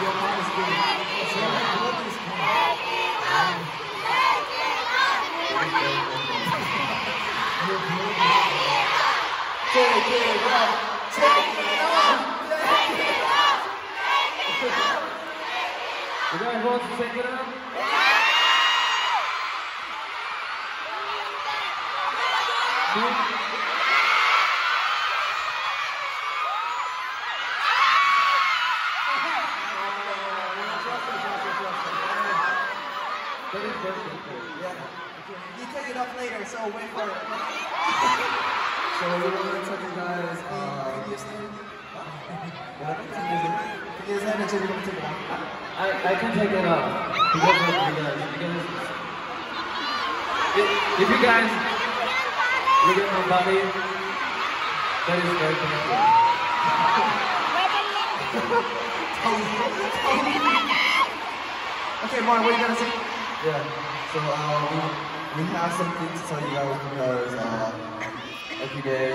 Your mom is good. Take it up. Take it up. You guys want to take it up? Yeah. You take it up later, so wait for it. So we want to tell you guys, what? Can you guys take it up? I can take it off because of you guys. Because if you guys look at my body, that is very painful. Okay, Mark, what are you gonna say? Yeah, so we have something to tell you guys because every day